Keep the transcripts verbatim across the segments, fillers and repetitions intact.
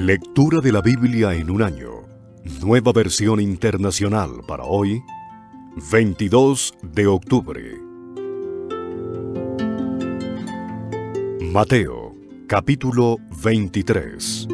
Lectura de la Biblia en un año. Nueva versión internacional para hoy, veintidós de octubre. Mateo, capítulo veintitrés.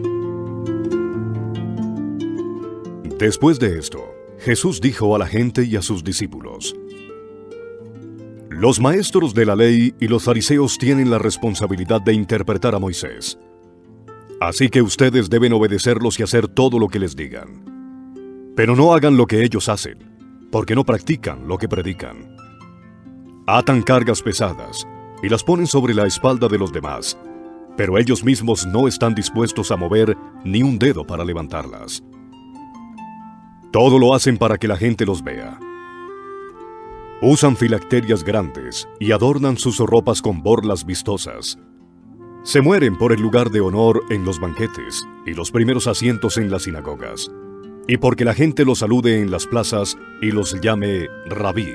Después de esto, Jesús dijo a la gente y a sus discípulos: Los maestros de la ley y los fariseos tienen la responsabilidad de interpretar a Moisés. Así que ustedes deben obedecerlos y hacer todo lo que les digan. Pero no hagan lo que ellos hacen, porque no practican lo que predican. Atan cargas pesadas y las ponen sobre la espalda de los demás, pero ellos mismos no están dispuestos a mover ni un dedo para levantarlas. Todo lo hacen para que la gente los vea. Usan filacterias grandes y adornan sus ropas con borlas vistosas. Se mueren por el lugar de honor en los banquetes y los primeros asientos en las sinagogas, y porque la gente los salude en las plazas y los llame Rabí.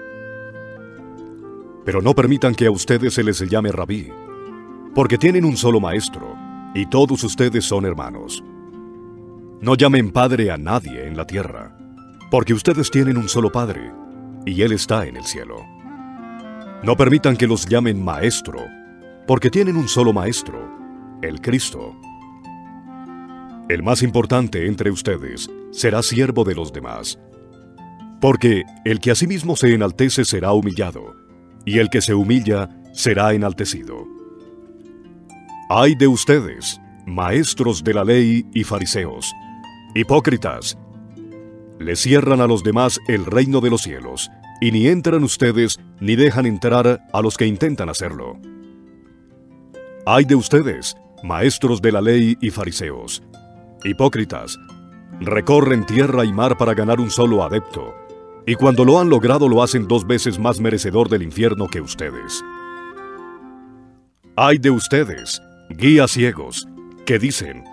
Pero no permitan que a ustedes se les llame Rabí, porque tienen un solo maestro, y todos ustedes son hermanos. No llamen padre a nadie en la tierra, porque ustedes tienen un solo Padre, y Él está en el cielo. No permitan que los llamen maestro, porque tienen un solo maestro, el Cristo. El más importante entre ustedes será siervo de los demás, porque el que a sí mismo se enaltece será humillado, y el que se humilla será enaltecido. ¡Ay de ustedes, maestros de la ley y fariseos, hipócritas! Le cierran a los demás el reino de los cielos, y ni entran ustedes ni dejan entrar a los que intentan hacerlo. ¡Ay de ustedes, maestros de la ley y fariseos! Hipócritas, recorren tierra y mar para ganar un solo adepto, y cuando lo han logrado lo hacen dos veces más merecedor del infierno que ustedes. ¡Ay de ustedes, guías ciegos, que dicen: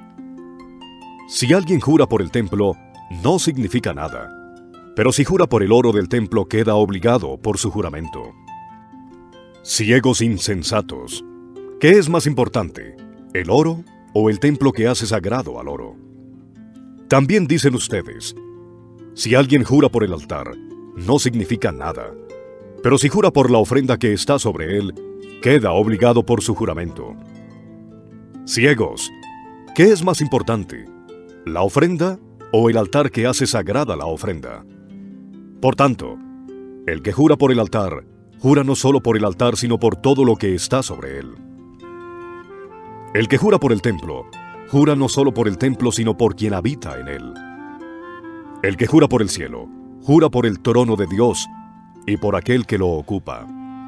Si alguien jura por el templo, no significa nada, pero si jura por el oro del templo queda obligado por su juramento! Ciegos insensatos, ¿qué es más importante, el oro o el templo que hace sagrado al oro? También dicen ustedes: Si alguien jura por el altar, no significa nada, pero si jura por la ofrenda que está sobre él, queda obligado por su juramento. Ciegos, ¿qué es más importante, la ofrenda o el altar que hace sagrada la ofrenda? Por tanto, el que jura por el altar, jura no solo por el altar sino por todo lo que está sobre él. El que jura por el templo, jura no solo por el templo sino por quien habita en él. El que jura por el cielo, jura por el trono de Dios y por aquel que lo ocupa.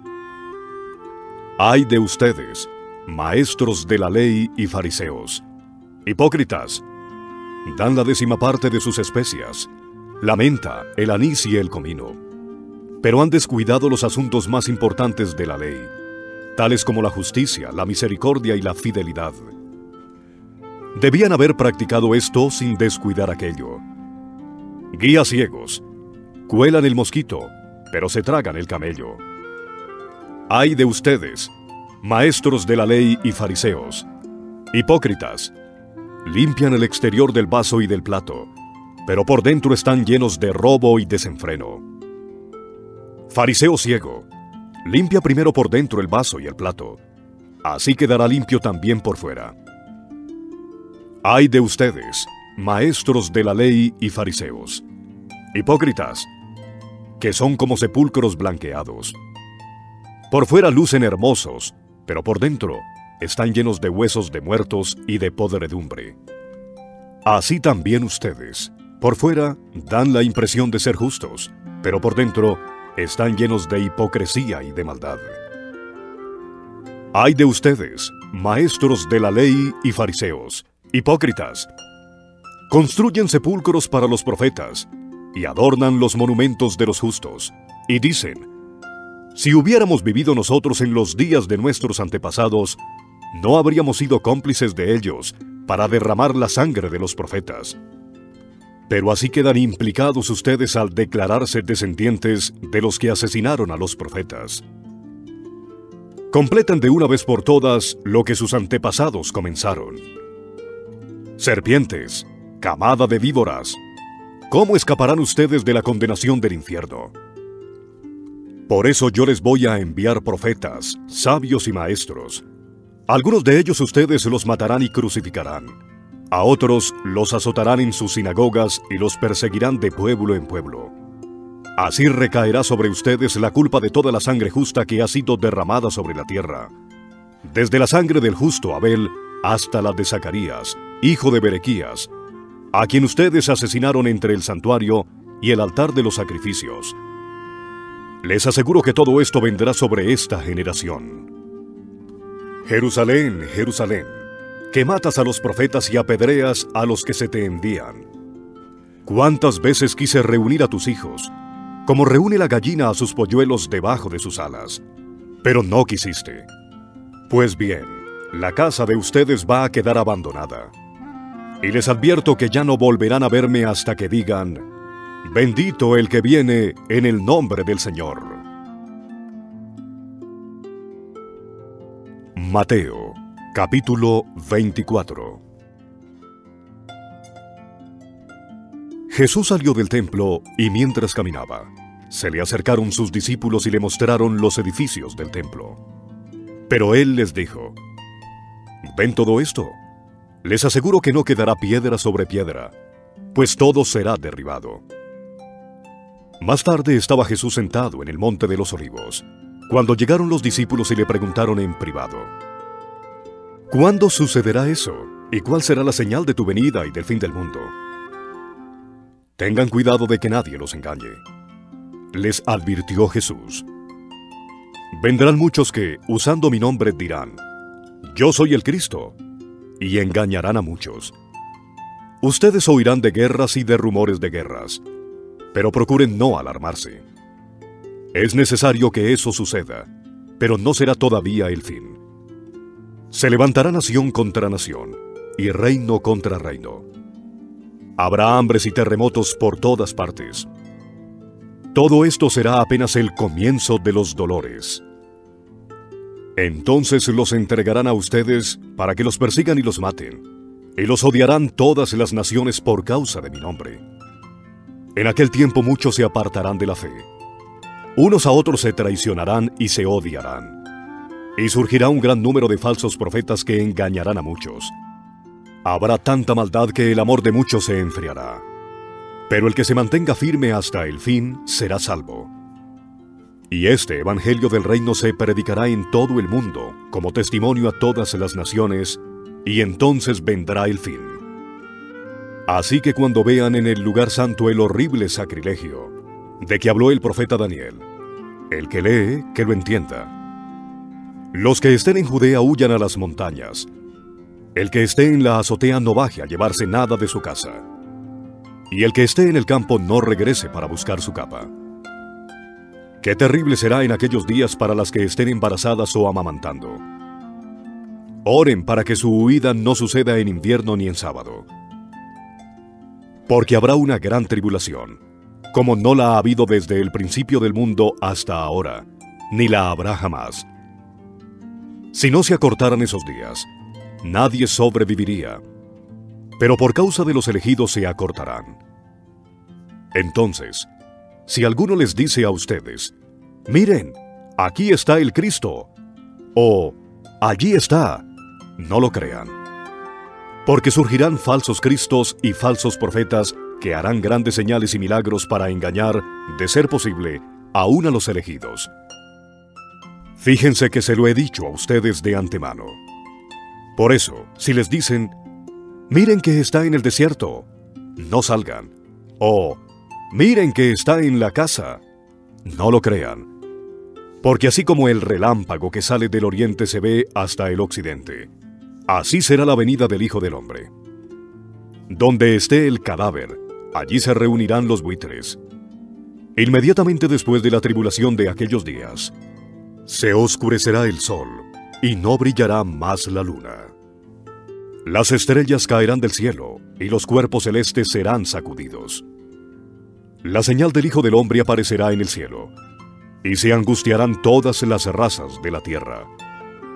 ¡Ay de ustedes, maestros de la ley y fariseos, hipócritas! Dan la décima parte de sus especias, la menta, el anís y el comino, pero han descuidado los asuntos más importantes de la ley, tales como la justicia, la misericordia y la fidelidad. Debían haber practicado esto sin descuidar aquello. Guías ciegos, cuelan el mosquito, pero se tragan el camello. ¡Ay de ustedes, maestros de la ley y fariseos, hipócritas! Limpian el exterior del vaso y del plato, pero por dentro están llenos de robo y desenfreno. Fariseo ciego, limpia primero por dentro el vaso y el plato, así quedará limpio también por fuera. ¡Ay de ustedes, maestros de la ley y fariseos, hipócritas, que son como sepulcros blanqueados! Por fuera lucen hermosos, pero por dentro están llenos de huesos de muertos y de podredumbre. Así también ustedes, por fuera dan la impresión de ser justos, pero por dentro están llenos de hipocresía y de maldad. ¡Ay de ustedes, maestros de la ley y fariseos, hipócritas! Construyen sepulcros para los profetas y adornan los monumentos de los justos, y dicen: Si hubiéramos vivido nosotros en los días de nuestros antepasados, no habríamos sido cómplices de ellos para derramar la sangre de los profetas. Pero así quedan implicados ustedes al declararse descendientes de los que asesinaron a los profetas. Completan de una vez por todas lo que sus antepasados comenzaron. Serpientes, camada de víboras, ¿cómo escaparán ustedes de la condenación del infierno? Por eso yo les voy a enviar profetas, sabios y maestros. Algunos de ellos ustedes los matarán y crucificarán. A otros los azotarán en sus sinagogas y los perseguirán de pueblo en pueblo. Así recaerá sobre ustedes la culpa de toda la sangre justa que ha sido derramada sobre la tierra, desde la sangre del justo Abel hasta la de Zacarías, hijo de Berequías, a quien ustedes asesinaron entre el santuario y el altar de los sacrificios. Les aseguro que todo esto vendrá sobre esta generación. Jerusalén, Jerusalén, que matas a los profetas y apedreas a los que se te envían. ¿Cuántas veces quise reunir a tus hijos, como reúne la gallina a sus polluelos debajo de sus alas? Pero no quisiste. Pues bien, la casa de ustedes va a quedar abandonada. Y les advierto que ya no volverán a verme hasta que digan: bendito el que viene en el nombre del Señor. Mateo, capítulo veinticuatro. Jesús salió del templo y mientras caminaba, se le acercaron sus discípulos y le mostraron los edificios del templo. Pero él les dijo: ¿ven todo esto? Les aseguro que no quedará piedra sobre piedra, pues todo será derribado. Más tarde estaba Jesús sentado en el monte de los Olivos, cuando llegaron los discípulos y le preguntaron en privado: ¿cuándo sucederá eso? ¿Y cuál será la señal de tu venida y del fin del mundo? Tengan cuidado de que nadie los engañe, les advirtió Jesús. Vendrán muchos que, usando mi nombre, dirán: yo soy el Cristo, y engañarán a muchos. Ustedes oirán de guerras y de rumores de guerras, pero procuren no alarmarse. Es necesario que eso suceda, pero no será todavía el fin. Se levantará nación contra nación, y reino contra reino. Habrá hambres y terremotos por todas partes. Todo esto será apenas el comienzo de los dolores. Entonces los entregarán a ustedes para que los persigan y los maten, y los odiarán todas las naciones por causa de mi nombre. En aquel tiempo muchos se apartarán de la fe. Unos a otros se traicionarán y se odiarán. Y surgirá un gran número de falsos profetas que engañarán a muchos. Habrá tanta maldad que el amor de muchos se enfriará. Pero el que se mantenga firme hasta el fin será salvo. Y este evangelio del reino se predicará en todo el mundo, como testimonio a todas las naciones, y entonces vendrá el fin. Así que cuando vean en el lugar santo el horrible sacrilegio de que habló el profeta Daniel, el que lee, que lo entienda. Los que estén en Judea huyan a las montañas. El que esté en la azotea no baje a llevarse nada de su casa. Y el que esté en el campo no regrese para buscar su capa. Qué terrible será en aquellos días para las que estén embarazadas o amamantando. Oren para que su huida no suceda en invierno ni en sábado. Porque habrá una gran tribulación, como no la ha habido desde el principio del mundo hasta ahora, ni la habrá jamás. Si no se acortaran esos días, nadie sobreviviría, pero por causa de los elegidos se acortarán. Entonces, si alguno les dice a ustedes: miren, aquí está el Cristo, o allí está, no lo crean. Porque surgirán falsos cristos y falsos profetas que harán grandes señales y milagros para engañar, de ser posible, aún a los elegidos. Fíjense que se lo he dicho a ustedes de antemano. Por eso, si les dicen: miren que está en el desierto, no salgan. O miren que está en la casa, no lo crean. Porque así como el relámpago que sale del oriente se ve hasta el occidente, así será la venida del Hijo del Hombre. Donde esté el cadáver, allí se reunirán los buitres. Inmediatamente después de la tribulación de aquellos días, se oscurecerá el sol, y no brillará más la luna. Las estrellas caerán del cielo, y los cuerpos celestes serán sacudidos. La señal del Hijo del Hombre aparecerá en el cielo, y se angustiarán todas las razas de la tierra.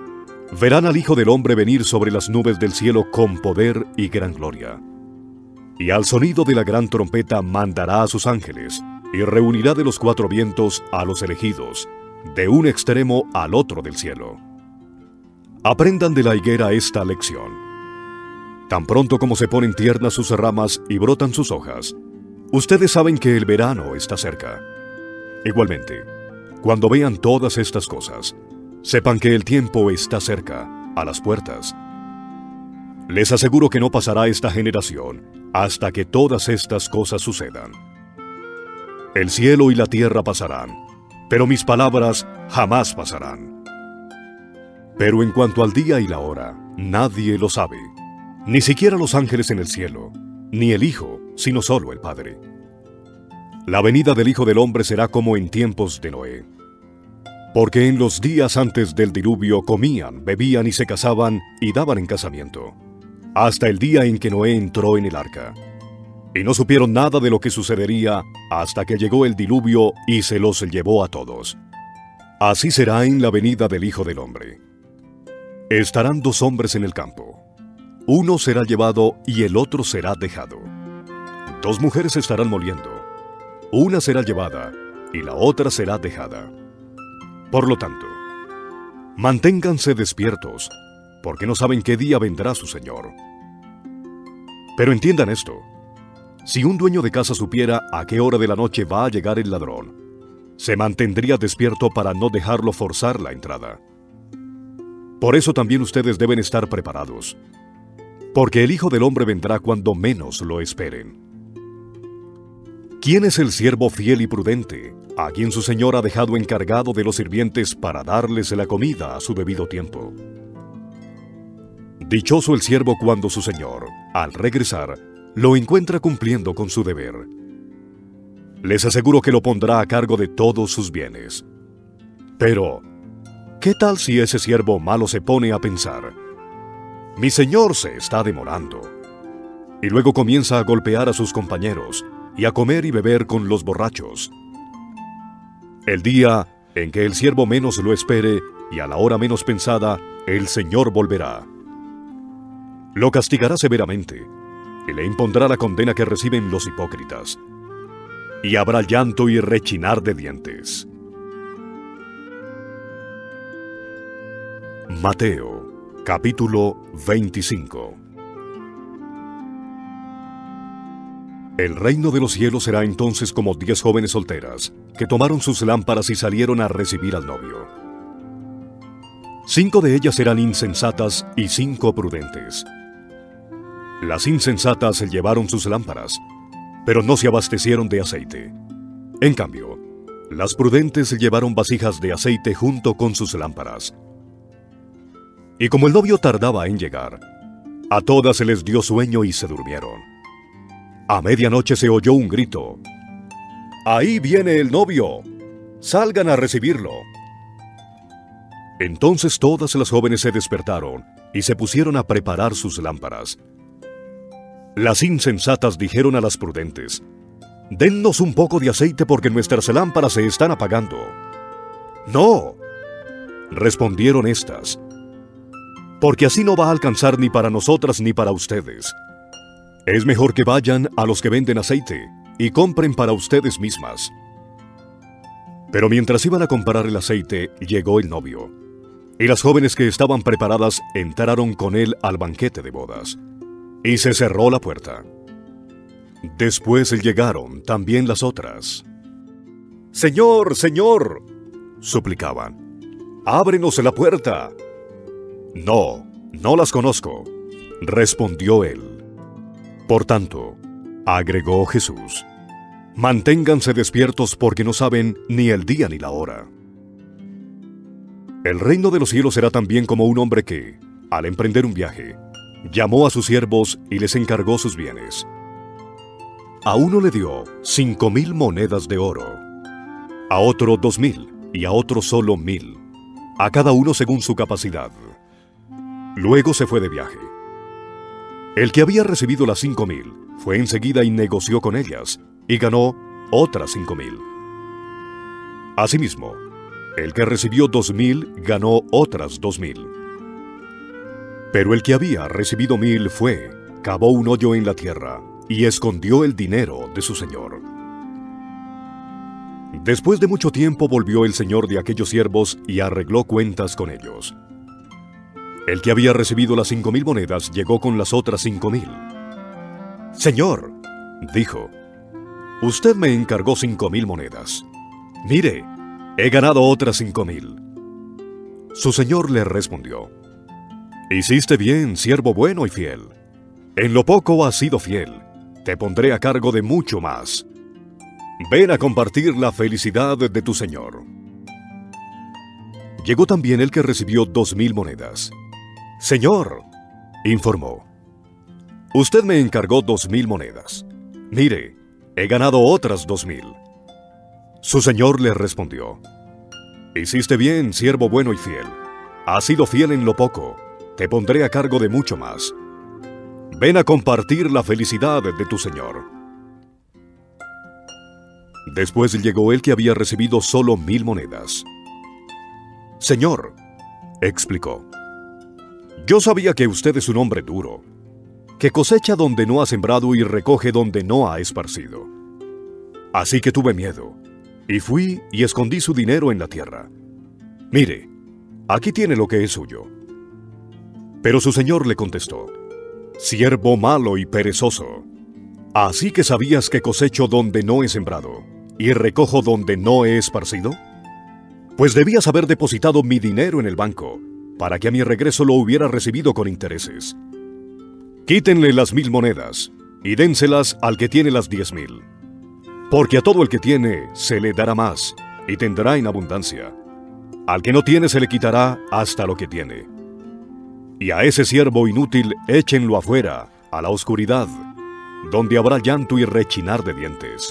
verán al Hijo del Hombre venir sobre las nubes del cielo con poder y gran gloria. Y al sonido de la gran trompeta mandará a sus ángeles, y reunirá de los cuatro vientos a los elegidos, de un extremo al otro del cielo. Aprendan de la higuera esta lección. Tan pronto como se ponen tiernas sus ramas y brotan sus hojas, ustedes saben que el verano está cerca. Igualmente, cuando vean todas estas cosas, sepan que el tiempo está cerca, a las puertas. Les aseguro que no pasará esta generación hasta que todas estas cosas sucedan. El cielo y la tierra pasarán, pero mis palabras jamás pasarán. Pero en cuanto al día y la hora, nadie lo sabe, ni siquiera los ángeles en el cielo, ni el Hijo, sino solo el Padre. La venida del Hijo del Hombre será como en tiempos de Noé. Porque en los días antes del diluvio comían, bebían y se casaban y daban en casamiento, hasta el día en que Noé entró en el arca. Y no supieron nada de lo que sucedería hasta que llegó el diluvio y se los llevó a todos. Así será en la venida del Hijo del Hombre. Estarán dos hombres en el campo. Uno será llevado y el otro será dejado. Dos mujeres estarán moliendo. Una será llevada y la otra será dejada. Por lo tanto, manténganse despiertos, porque no saben qué día vendrá su Señor. Pero entiendan esto: si un dueño de casa supiera a qué hora de la noche va a llegar el ladrón, se mantendría despierto para no dejarlo forzar la entrada. Por eso también ustedes deben estar preparados, porque el Hijo del Hombre vendrá cuando menos lo esperen. ¿Quién es el siervo fiel y prudente, a quien su señor ha dejado encargado de los sirvientes para darles la comida a su debido tiempo? Dichoso el siervo cuando su señor, al regresar, lo encuentra cumpliendo con su deber. Les aseguro que lo pondrá a cargo de todos sus bienes. Pero, ¿qué tal si ese siervo malo se pone a pensar: mi señor se está demorando? Y luego comienza a golpear a sus compañeros y a comer y beber con los borrachos. El día en que el siervo menos lo espere y a la hora menos pensada, el Señor volverá. Lo castigará severamente y le impondrá la condena que reciben los hipócritas. Y habrá llanto y rechinar de dientes. Mateo, capítulo veinticinco. El reino de los cielos será entonces como diez jóvenes solteras, que tomaron sus lámparas y salieron a recibir al novio. Cinco de ellas eran insensatas y cinco prudentes. Las insensatas llevaron sus lámparas, pero no se abastecieron de aceite. En cambio, las prudentes llevaron vasijas de aceite junto con sus lámparas. Y como el novio tardaba en llegar, a todas se les dio sueño y se durmieron. A medianoche se oyó un grito: ¡ahí viene el novio! ¡Salgan a recibirlo! Entonces todas las jóvenes se despertaron y se pusieron a preparar sus lámparas. Las insensatas dijeron a las prudentes: «Dennos un poco de aceite porque nuestras lámparas se están apagando». «No», respondieron éstas, «porque así no va a alcanzar ni para nosotras ni para ustedes. Es mejor que vayan a los que venden aceite y compren para ustedes mismas». Pero mientras iban a comprar el aceite, llegó el novio, y las jóvenes que estaban preparadas entraron con él al banquete de bodas, y se cerró la puerta. Después llegaron también las otras. «Señor, Señor», suplicaban, «ábrenos la puerta». «No, no las conozco», respondió él. Por tanto, agregó Jesús, «manténganse despiertos porque no saben ni el día ni la hora». El reino de los cielos será también como un hombre que, al emprender un viaje, llamó a sus siervos y les encargó sus bienes. A uno le dio cinco mil monedas de oro, a otro dos mil y a otro solo mil, a cada uno según su capacidad. Luego se fue de viaje. El que había recibido las cinco mil fue enseguida y negoció con ellas, y ganó otras cinco mil. Asimismo, el que recibió dos mil ganó otras dos mil. Pero el que había recibido mil fue, cavó un hoyo en la tierra y escondió el dinero de su señor. Después de mucho tiempo volvió el señor de aquellos siervos y arregló cuentas con ellos. El que había recibido las cinco mil monedas llegó con las otras cinco mil. «Señor», dijo, «usted me encargó cinco mil monedas. Mire, he ganado otras cinco mil». Su señor le respondió, «Hiciste bien, siervo bueno y fiel. En lo poco has sido fiel, te pondré a cargo de mucho más. Ven a compartir la felicidad de tu señor». Llegó también el que recibió dos mil monedas. «Señor», informó, «usted me encargó dos mil monedas. Mire, he ganado otras dos mil». Su señor le respondió, «Hiciste bien, siervo bueno y fiel. Has sido fiel en lo poco, te pondré a cargo de mucho más. Ven a compartir la felicidad de tu señor». Después llegó el que había recibido solo mil monedas. «Señor», explicó, «yo sabía que usted es un hombre duro, que cosecha donde no ha sembrado y recoge donde no ha esparcido. Así que tuve miedo, y fui y escondí su dinero en la tierra. Mire, aquí tiene lo que es suyo». Pero su señor le contestó, «Siervo malo y perezoso, ¿así que sabías que cosecho donde no he sembrado y recojo donde no he esparcido? Pues debías haber depositado mi dinero en el banco, para que a mi regreso lo hubiera recibido con intereses. Quítenle las mil monedas y dénselas al que tiene las diez mil. Porque a todo el que tiene se le dará más y tendrá en abundancia. Al que no tiene se le quitará hasta lo que tiene. Y a ese siervo inútil échenlo afuera, a la oscuridad, donde habrá llanto y rechinar de dientes.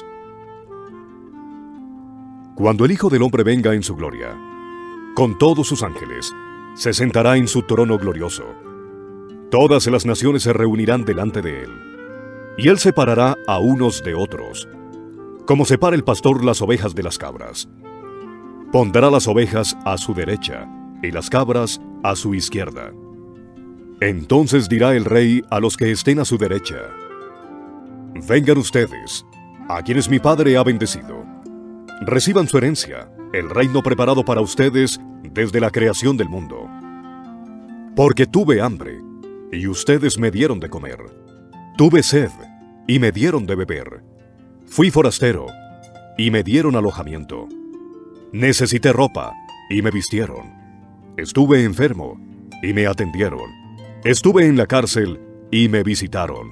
Cuando el Hijo del Hombre venga en su gloria, con todos sus ángeles, se sentará en su trono glorioso. Todas las naciones se reunirán delante de él, y él separará a unos de otros, como separa el pastor las ovejas de las cabras. Pondrá las ovejas a su derecha y las cabras a su izquierda. Entonces dirá el rey a los que estén a su derecha: «Vengan ustedes, a quienes mi Padre ha bendecido. Reciban su herencia, el reino preparado para ustedes desde la creación del mundo. Porque tuve hambre, y ustedes me dieron de comer. Tuve sed, y me dieron de beber. Fui forastero, y me dieron alojamiento. Necesité ropa, y me vistieron. Estuve enfermo, y me atendieron. Estuve en la cárcel, y me visitaron».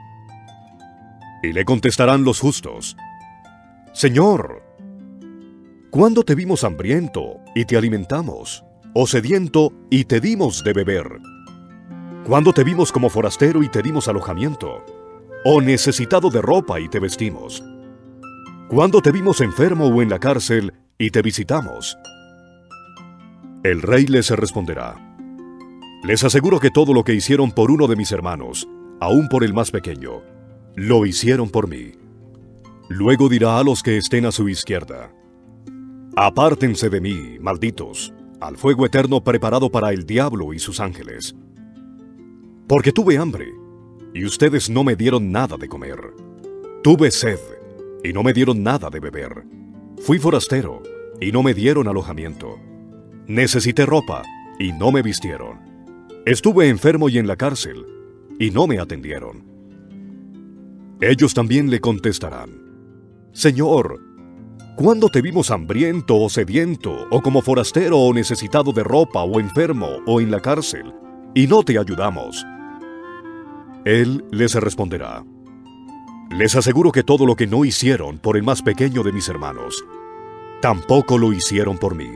Y le contestarán los justos: «Señor, ¿cuándo te vimos hambriento y te alimentamos, o sediento y te dimos de beber? ¿Cuándo te vimos como forastero y te dimos alojamiento, o necesitado de ropa y te vestimos? ¿Cuándo te vimos enfermo o en la cárcel y te visitamos?». El rey les responderá: «Les aseguro que todo lo que hicieron por uno de mis hermanos, aun por el más pequeño, lo hicieron por mí». Luego dirá a los que estén a su izquierda: «Apártense de mí, malditos, al fuego eterno preparado para el diablo y sus ángeles. Porque tuve hambre, y ustedes no me dieron nada de comer. Tuve sed, y no me dieron nada de beber. Fui forastero, y no me dieron alojamiento. Necesité ropa, y no me vistieron. Estuve enfermo y en la cárcel, y no me atendieron». Ellos también le contestarán: «Señor, ¿cuándo te vimos hambriento o sediento, o como forastero o necesitado de ropa, o enfermo, o en la cárcel, y no te ayudamos?». Él les responderá: «Les aseguro que todo lo que no hicieron por el más pequeño de mis hermanos, tampoco lo hicieron por mí».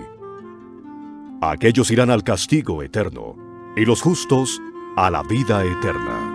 Aquellos irán al castigo eterno, y los justos a la vida eterna.